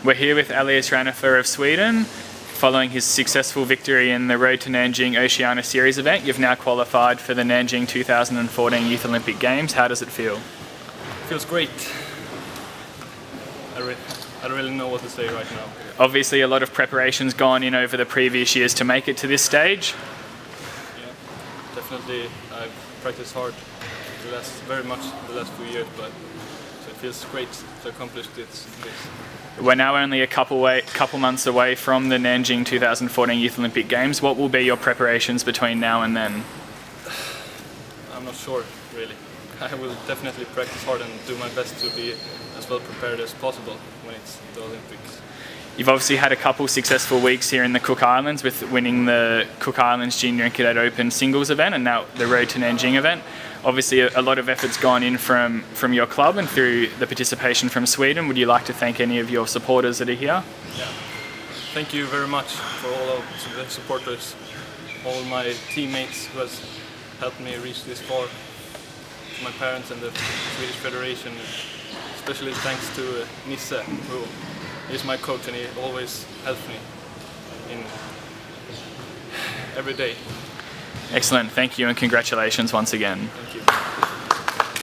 We're here with Elias RANEFUR of Sweden. Following his successful victory in the Road to Nanjing Oceania Series event, you've now qualified for the Nanjing 2014 Youth Olympic Games. How does it feel? It feels great. I don't really know what to say right now. Obviously a lot of preparation's gone in over the previous years to make it to this stage. Yeah, definitely I've practiced hard very much the last few years, but so it feels great to accomplish this. We're now only a couple months away from the Nanjing 2014 Youth Olympic Games. What will be your preparations between now and then? I'm not sure, really. I will definitely practice hard and do my best to be as well prepared as possible when it's the Olympics. You've obviously had a couple successful weeks here in the Cook Islands with winning the Cook Islands Junior and Cadet Open singles event and now the Road to Nanjing event. Obviously a lot of effort's gone in from your club and through the participation from Sweden. Would you like to thank any of your supporters that are here? Yeah. Thank you very much for all of the supporters, all my teammates who has helped me reach this far, to my parents and the Swedish Federation, especially thanks to Nisse, who is my coach and he always helps me in every day. Excellent, thank you and congratulations once again. Thank you.